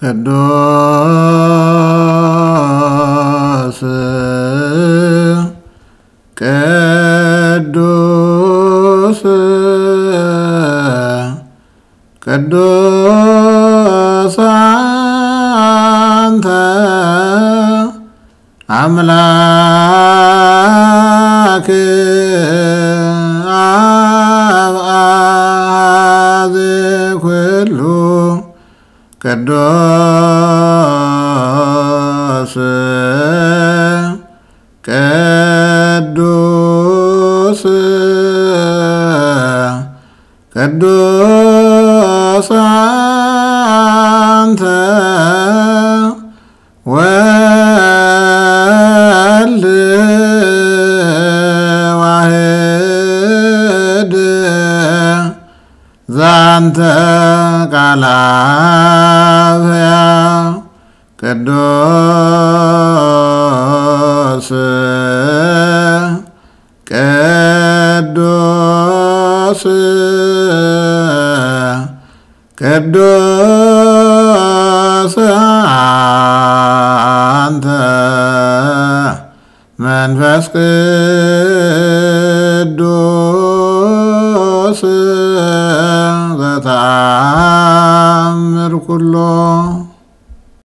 ቅዱስ ቅዱስ ቅዱስ አንተ አምላክ አብ ኩሉ ቅዱስ ቅዱስ ቅዱስ አንተ ወልድ ዋሕድ ዛንተ ቃለ ሕያው ቅዱስ ቅዱስ ቅዱስ አንተ መንፈስ